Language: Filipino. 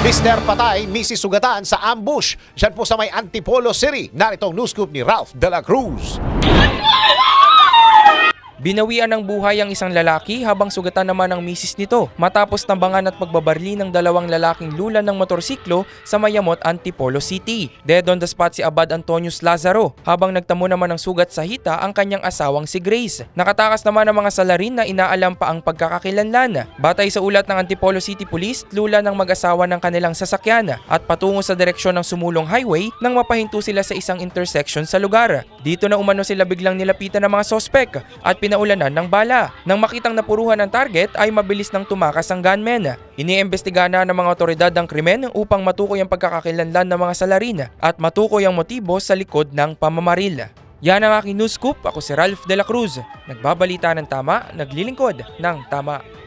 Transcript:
Mr. Patay, Mrs. Sugatan sa ambush. Diyan po sa may Antipolo City. Narito ang news scoop ni Ralph de la Cruz. Binawian ng buhay ang isang lalaki habang sugatan naman ang misis nito matapos tambangan at pagbabarli ng dalawang lalaking lulan ng motorsiklo sa Mayamot, Antipolo City. Dead on the spot si Abad Antonius Lazaro habang nagtamo naman ng sugat sa hita ang kanyang asawang si Grace. Nakatakas naman ang mga salarin na inaalam pa ang pagkakakilanlan. Batay sa ulat ng Antipolo City Police, lulan ng mag-asawa ng kanilang sasakyan at patungo sa direksyon ng sumulong highway nang mapahinto sila sa isang intersection sa lugar. Dito na umano sila biglang nilapitan ng mga sospek at pinaulanan ng bala. Nang makitang napuruhan ng target ay mabilis nang tumakas ang gunman. Iniimbestiga na ng mga otoridad ang krimen upang matukoy ang pagkakakilanlan ng mga salarin at matukoy ang motibo sa likod ng pamamaril. Yan ang aking news scoop. Ako si Ralph de la Cruz. Nagbabalita ng tama, naglilingkod ng tama.